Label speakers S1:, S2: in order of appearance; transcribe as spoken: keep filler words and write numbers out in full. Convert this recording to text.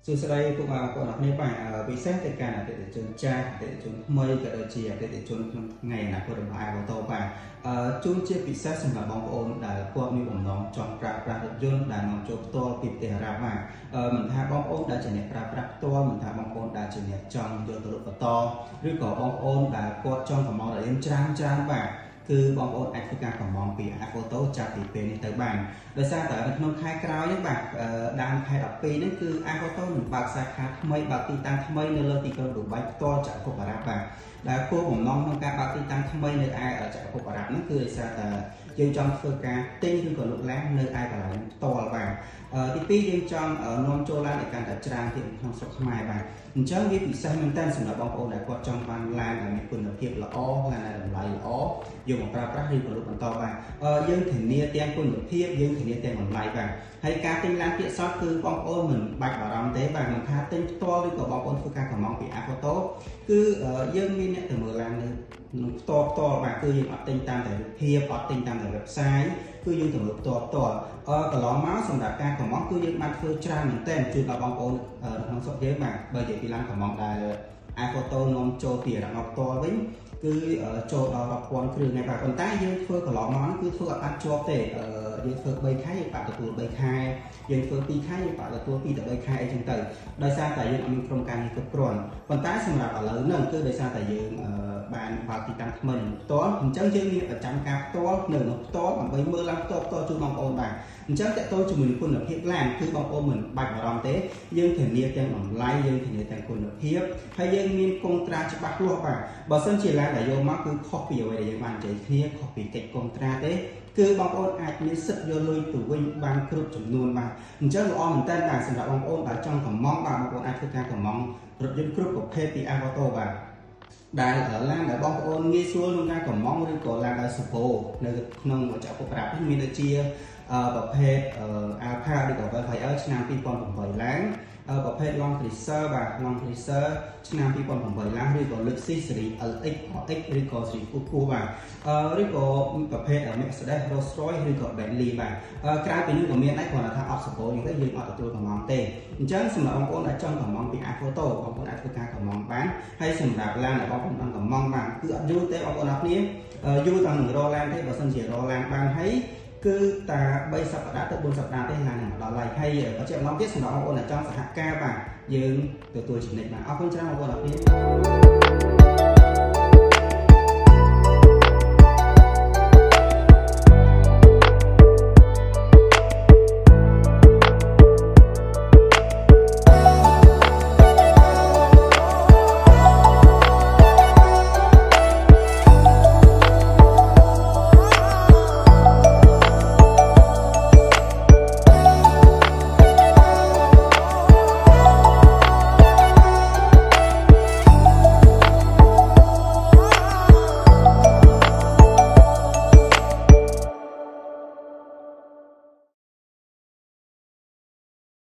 S1: សួស្តីពុកម៉ែបងប្អូនអរគ្នាបាទពិសេសទៅការអតិថិជនចាស់អតិថិជនថ្មីក៏ដូចជាអតិថិជនក្នុងថ្ងៃអនាគតរបស់ Ivoto បាទជួនជាពិសេសសម្រាប់បងប្អូនដែលគាត់មានបំណងចង់ប្រើប្រាស់រថយន្តដែលនាំចូលផ្ទាល់ពីប្រទេសអារ៉ាប់បាទមិនថាបងប្អូនដែលជាអ្នកប្រើប្រាស់ផ្ទាល់មិនថាបងប្អូនដែលជាអ្នកចង់យកទៅលក់បន្តឬក៏បងប្អូនដែលគាត់ចង់កម្មររៀនច្រើនច្រើនបាទគឺបងប្អូនអាចធ្វើការកម្មងពី Ivoto ចាប់ពីពេលនេះទៅបានដោយសារតែនៅក្នុងខែក្រោយនេះបាទដើមខែដប់ពីរនេះគឺ Ivoto នឹងបើកសាខាថ្មីបើកទីតាំងថ្មីនៅលើទីក្រុងឌូបៃផ្ទាល់ចក្រភពអារ៉ាប់បាទដែលគោលបំណងក្នុងការបើកទីតាំងថ្មីនៅឯចក្រភពអារ៉ាប់នោះគឺដោយសារតែយើងចង់ធ្វើការទិញឬក៏លក់ឡាននៅឯកន្លែងផ្ទាល់បាទទីពីរយើងចង់នាំចូលឡានឲ្យកាន់តែច្រើនទៀតក្នុងស្រុកខ្មែរបាទអញ្ចឹងវាពិសេសមែនតើសម្រាប់បងប្អូនដែលគាត់ចង់បានឡានដែលមានគុណភាពល្អឡានដែលតម្លៃល្អយកមកប្រើប្រាស់ឬក៏លក់បន្តបាទយើងធានាទាំងគុណភាពយើងធានាទាំងតម្លៃបាទហើយការទិញឡានពាក្យសតគឺបងប្អូនមិនបាច់បារម្ភទេបាទមិនថាទិញផ្ទាល់ឬក៏បងប្អូនធ្វើការកម្មងពី Ivoto គឺយើងមានអ្នកទៅមើលឡាននៅផ្ទាល់ផ្ទាល់បាទគឺយើងអត់ទិញតាមតែរូបភាពអត់ទិញតាមតែ website គឺយើងទៅមើលផ្ទាល់ផ្ទាល់អឺកន្លងមកសម្រាប់ការកម្មងគឺយើងបានធ្វើច្រើនមែនទែនជួយដល់បងប្អូនក្នុងស្រុកយើងបាទបើនិយាយពីឡានកម្មងដែល Ivoto នាំចូលពីអារ៉ាប់ផ្ទាល់វិញគឺចូលដល់រាប់ពាន់គ្រឿងហើយបាទប៉ុន្តែយើងធ្វើកន្លងមកគឺធ្វើអត់បានជាប់ទេយើងធ្វើបីខែយើងបាក់ទទួលបីខែយើងធ្វើពីរខែយើងបាក់ទទួលពីរទៅបីខែអីចឹងទៅដោយសារតែយើងអត់មានក្រុមការងារគ្រប់គ្រាន់ប៉ុន្តែសម្រាប់ឥឡូវហ្នឹងគឺដោយសារតែយើងបានបើកទីតាំងថ្មីនៅផ្ទាល់អញ្ចឹងយើងមានប្រចាំការផ្ទាល់នៅក្នុងផ្ទាល់ដើម្បីមើលឡើងផ្ទាល់ផ្ទាល់ជូនបងប្អូនបាទអញ្ចឹងតើតើជាមួយគុណភាពឡានគឺបងប្អូនមិនបាច់បារម្ភទេយើងធានាទាំងតម្លៃយើងធានាទាំងគុណភាពហើយយើងមានកុងត្រាច្បាស់លាស់បាទបើសិនជាឡានដែលយកមកគឺខុសពីអ្វីដែលយើងបាននិយាយគ្នាខុសពីកិច្ចកុងត្រាទេគឺបងប្អូនអាចមានសិទ្ធិយកលុយទៅវិញបានគ្រប់ចំនួនបាទអញ្ចឹងល្អមែនតើបាទសម្រាប់បងប្អូនដែលចង់កម្មងបាទបងប្អូនអាចធ្វើការកម្មងរថយន្តគ្រប់ប្រភេទពី Ivoto បាទដែលឡានដែលបងប្អូនងាយស្រួលក្នុងការកម្មងឬក៏ឡានដែលសពោនៅក្នុងចក្រភពអារ៉ាប់នេះមានដូចជាប្រភេទ Alpha ឬក៏ Velfire ឆ្នាំពីរពាន់ប្រាំបីឡើងប្រភេទ Long Cruiser បាទ Long Cruiser ឆ្នាំពីរពាន់ប្រាំបីឡើងឬក៏ Lexus Series អិល អិច អារ អិច ឬក៏ Series ខ្ពស់ៗបាទឬក៏ប្រភេទ Mercedes Rolls Royce ឬក៏ Bentley បាទក្រៅពីនេះក៏មានដែរគ្រាន់តែថាអត់សពោយ៉ាងទៅយើងអត់ទទួលកម្មងទេអញ្ចឹងសម្រាប់បងប្អូនដែលចង់កម្មងពី Ivoto បងប្អូនអាចធ្វើការកម្មងបានហើយសម្រាប់ឡានដែលបងប្អូនបានកម្មងបានគឺអត់យូរទេបងប្អូនអរគ្នាយូរតាមនឹងរកឡានទេបើសិនជារកឡានបានហើយគឺតាបីសប្តាហ៍ទៅបួនសប្តាហ៍ទេឡាននឹងមកដល់ហើយហើយបញ្ជាក់ម្ដងទៀតសម្រាប់បងប្អូនដែលចង់សហការបាទយើងទទួលចំណេញបាទអរគុណច្រើនបងប្អូនអរគ្នា